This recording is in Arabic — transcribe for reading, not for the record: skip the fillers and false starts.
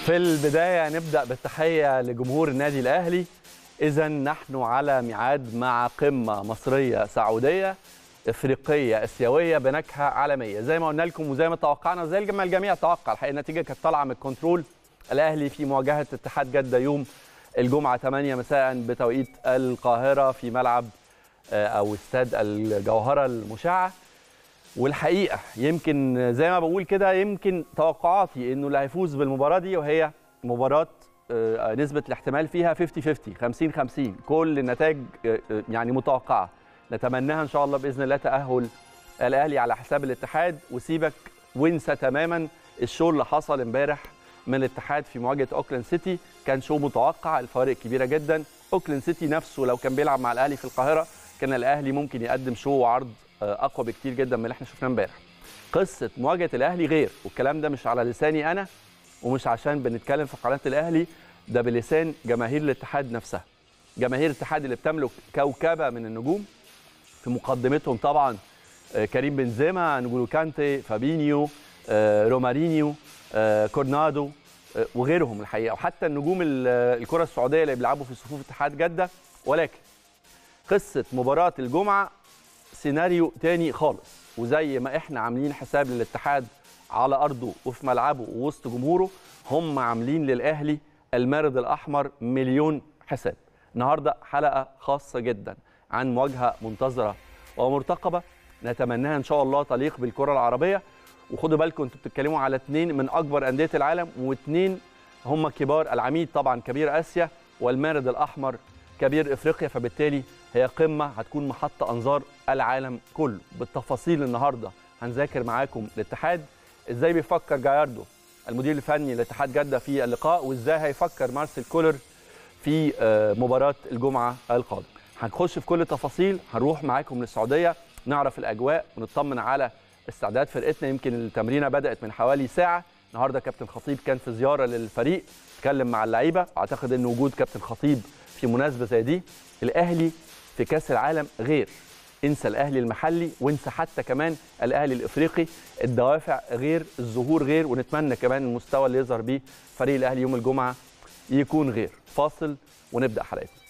في البداية نبدأ بالتحية لجمهور النادي الأهلي. إذا نحن على ميعاد مع قمة مصرية سعودية إفريقية آسيوية بنكهة عالمية، زي ما قلنا لكم وزي ما توقعنا، زي ما الجميع توقع. الحقيقة النتيجة كانت طالعة من الكنترول. الأهلي في مواجهة اتحاد جدة يوم الجمعة 8 مساء بتوقيت القاهرة في ملعب أو استاد الجوهرة المشعة. والحقيقه يمكن زي ما بقول كده، يمكن توقعاتي انه اللي هيفوز بالمباراه دي، وهي مباراه نسبه الاحتمال فيها 50 50 كل النتائج يعني متوقعه. نتمناها ان شاء الله باذن الله تاهل الاهلي على حساب الاتحاد، وسيبك وانسى تماما الشو اللي حصل امبارح من الاتحاد في مواجهه اوكلاند سيتي. كان شو متوقع، الفوارق كبيره جدا. اوكلاند سيتي نفسه لو كان بيلعب مع الاهلي في القاهره كان الاهلي ممكن يقدم شو وعرض اقوى بكتير جدا من اللي احنا شفناه امبارح. قصه مواجهه الاهلي غير، والكلام ده مش على لساني انا ومش عشان بنتكلم في قناه الاهلي، ده بلسان جماهير الاتحاد نفسها. جماهير الاتحاد اللي بتملك كوكبه من النجوم، في مقدمتهم طبعا كريم بنزيما، نجولو كانتي، فابينيو، رومارينيو، كورنادو وغيرهم الحقيقه، وحتى النجوم الكره السعوديه اللي بيلعبوا في صفوف اتحاد جده. ولكن قصه مباراه الجمعه سيناريو تاني خالص، وزي ما احنا عاملين حساب للاتحاد على ارضه وفي ملعبه ووسط جمهوره، هم عاملين للاهلي المارد الاحمر مليون حساب. النهارده حلقه خاصه جدا عن مواجهه منتظره ومرتقبه، نتمناها ان شاء الله تليق بالكره العربيه. وخدوا بالكم انتوا بتتكلموا على اثنين من اكبر انديه العالم، واثنين هم كبار، العميد طبعا كبير اسيا والمارد الاحمر كبير افريقيا، فبالتالي هي قمه هتكون محط انظار العالم كله. بالتفاصيل النهارده هنذاكر معاكم الاتحاد ازاي بيفكر جاياردو المدير الفني لاتحاد جده في اللقاء، وازاي هيفكر مارسيل كولر في مباراه الجمعه القادمه. هنخش في كل التفاصيل، هنروح معاكم للسعوديه نعرف الاجواء ونطمن على استعداد فرقتنا. يمكن التمرينه بدات من حوالي ساعه. النهارده كابتن خطيب كان في زياره للفريق، اتكلم مع اللعيبه. اعتقد ان وجود كابتن خطيب في مناسبه زي دي، الاهلي في كاس العالم غير. انسى الاهلي المحلي وانسى حتى كمان الاهلي الافريقي، الدوافع غير، الظهور غير، ونتمنى كمان المستوى اللي يظهر بيه فريق الاهلي يوم الجمعه يكون غير. فاصل ونبدا حلقتنا.